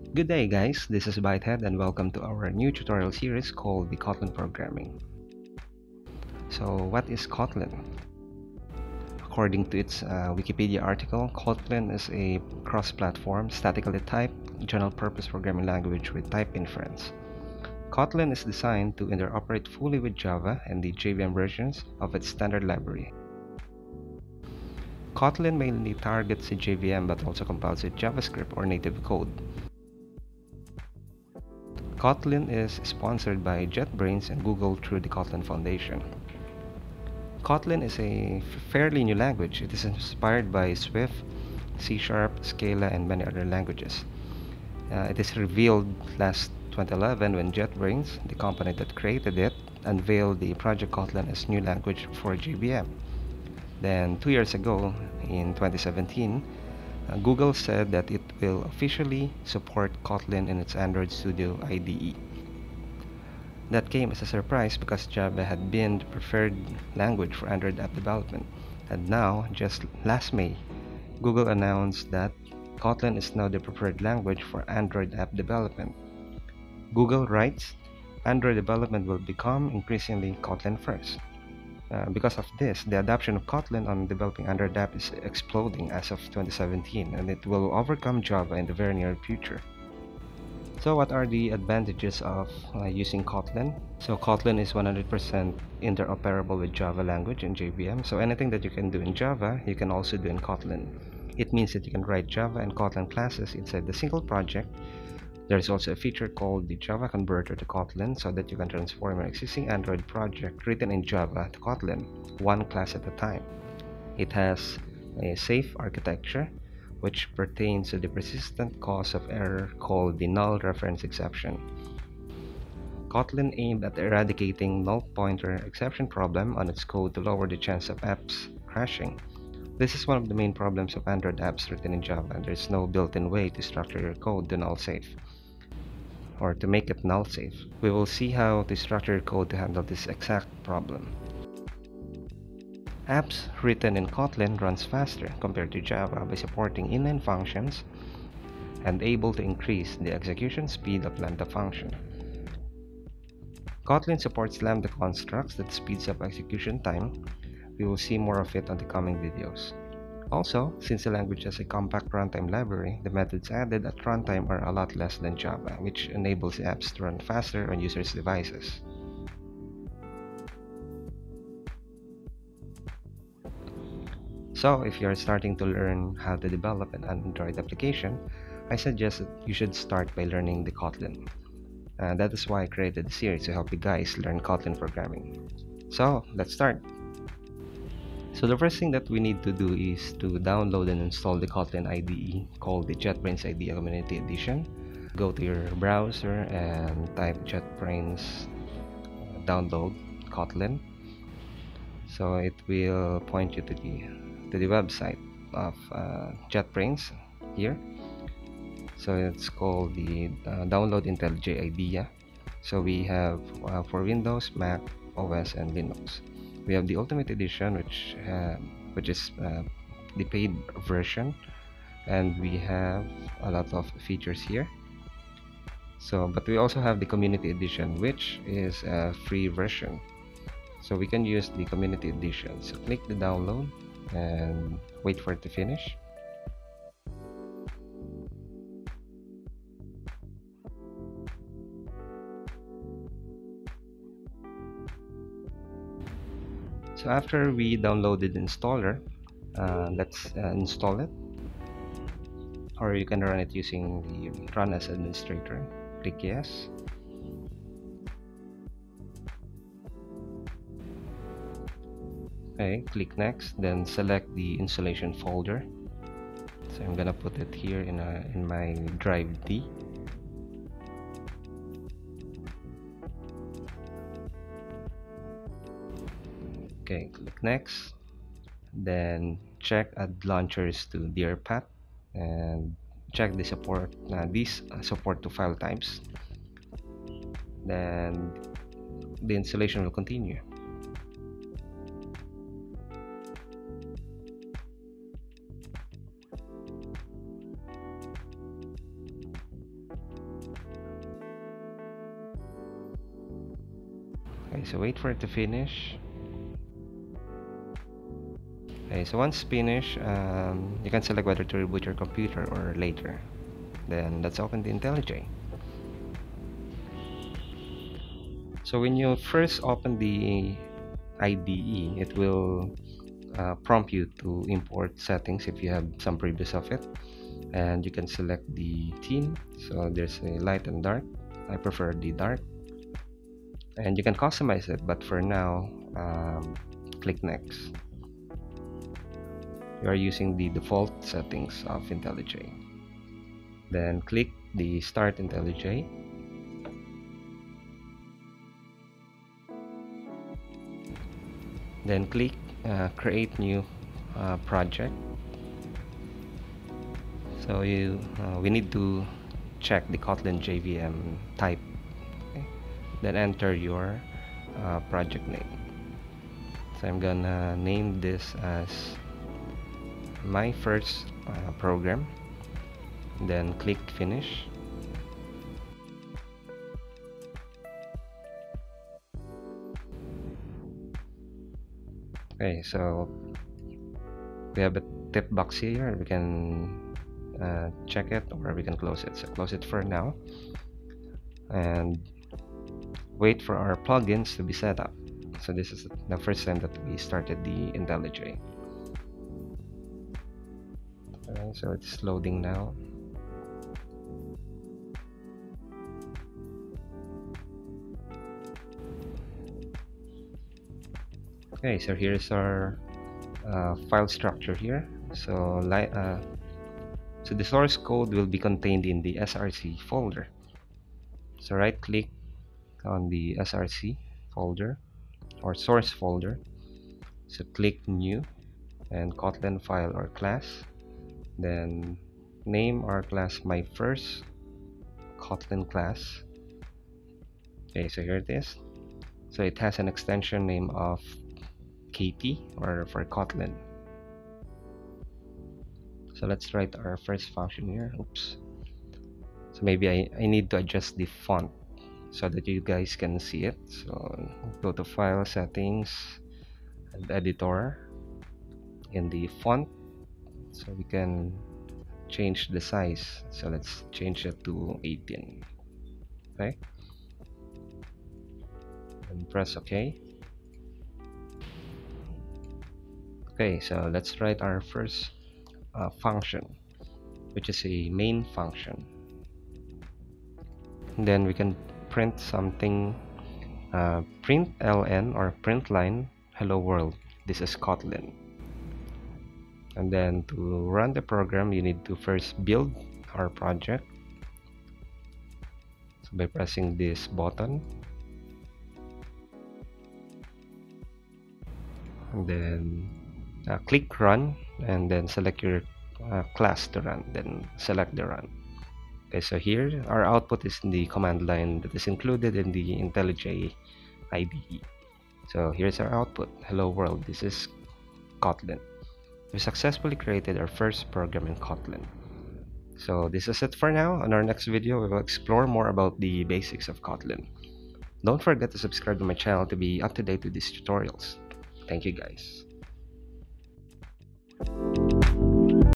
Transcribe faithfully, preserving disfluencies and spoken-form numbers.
Good day guys, this is Bytehead and welcome to our new tutorial series called the Kotlin programming. So what is Kotlin? According to its uh, Wikipedia article, Kotlin is a cross-platform, statically typed, general-purpose programming language with type inference. Kotlin is designed to interoperate fully with Java and the J V M versions of its standard library. Kotlin mainly targets the J V M but also compiles with JavaScript or native code. Kotlin is sponsored by Jetbrains and Google through the Kotlin Foundation. Kotlin is a fairly new language. It is inspired by Swift, C Sharp, Scala, and many other languages. Uh, it is revealed last twenty eleven when Jetbrains, the company that created it, unveiled the Project Kotlin as new language for J V M. Then, two years ago, in twenty seventeen, uh, Google said that it will officially support Kotlin in its Android Studio I D E. That came as a surprise because Java had been the preferred language for Android app development. And now, just last May, Google announced that Kotlin is now the preferred language for Android app development. Google writes, Android development will become increasingly Kotlin-first. Uh, because of this, the adoption of Kotlin on developing Android app is exploding as of twenty seventeen, and it will overcome Java in the very near future. So what are the advantages of uh, using Kotlin? So Kotlin is one hundred percent interoperable with Java language and J V M. So anything that you can do in Java, you can also do in Kotlin. It means that you can write Java and Kotlin classes inside the single project. There's also a feature called the Java converter to Kotlin so that you can transform your existing Android project written in Java to Kotlin, one class at a time. It has a safe architecture which pertains to the persistent cause of error called the null reference exception. Kotlin aimed at eradicating null pointer exception problem on its code to lower the chance of apps crashing. This is one of the main problems of Android apps written in Java, and there's no built-in way to structure your code to null safe, or to make it null safe. We will see how to structure your code to handle this exact problem. Apps written in Kotlin runs faster compared to Java by supporting inline functions and able to increase the execution speed of lambda function. Kotlin supports lambda constructs that speeds up execution time. We will see more of it on the coming videos. Also, since the language has a compact runtime library, the methods added at runtime are a lot less than Java, which enables the apps to run faster on users' devices. So, if you're starting to learn how to develop an Android application, I suggest that you should start by learning the Kotlin. Uh, that is why I created the series to help you guys learn Kotlin programming. So, let's start. So the first thing that we need to do is to download and install the Kotlin I D E called the Jetbrains I D E Community Edition. Go to your browser and type Jetbrains uh, download Kotlin. So it will point you to the to the website of uh, Jetbrains here. So it's called the uh, Download IntelliJ IDEA. So we have uh, for Windows, Mac, O S, and Linux. We have the Ultimate Edition, which uh, which is uh, the paid version, and we have a lot of features here. So, but we also have the Community Edition, which is a free version. So we can use the Community Edition. So click the download and wait for it to finish. So after we downloaded the installer, uh, let's uh, install it. Or you can run it using the Run as Administrator. Click yes. Okay, click next, then select the installation folder. So I'm gonna put it here in a in my drive D. Okay, click next, then check add launchers to dear path and check the support uh, these uh, support to file types. Then the installation will continue. Okay, so wait for it to finish. Okay, so once finished, um, you can select whether to reboot your computer or later. Then let's open the IntelliJ. So when you first open the I D E, it will uh, prompt you to import settings if you have some previous of it, and you can select the theme. So there's a light and dark. I prefer the dark, and you can customize it, but for now, um, click next. You are using the default settings of IntelliJ. Then click the Start IntelliJ. Then click uh, Create New uh, Project. So you, uh, we need to check the Kotlin J V M type. Okay? Then enter your uh, project name. So I'm gonna name this as my first uh, program. Then click Finish. Okay, so we have a tip box here. We can uh, check it or we can close it. So close it for now and wait for our plugins to be set up. So this is the first time that we started the IntelliJ. Okay, so it's loading now. Okay, so here's our uh, file structure here. So, uh, so the source code will be contained in the S R C folder. So right click on the S R C folder or source folder. So click New and Kotlin file or class. Then name our class my first Kotlin class. Okay, so here it is. So it has an extension name of K T or for Kotlin. So let's write our first function here. Oops. So maybe I, I need to adjust the font so that you guys can see it. So go to File Settings and Editor in the font. So we can change the size. So let's change it to eighteen. Okay. And press OK. Okay, so let's write our first uh, function, which is a main function. And then we can print something, uh, print ln or print line hello world. This is Kotlin. And then to run the program, you need to first build our project. So by pressing this button, and then uh, click run, and then select your uh, class to run, then select the run. Okay, so here our output is in the command line that is included in the IntelliJ I D E. So here's our output. Hello world, this is Kotlin. We successfully created our first program in Kotlin. So this is it for now. On our next video, we will explore more about the basics of Kotlin. Don't forget to subscribe to my channel to be up to date with these tutorials. Thank you guys.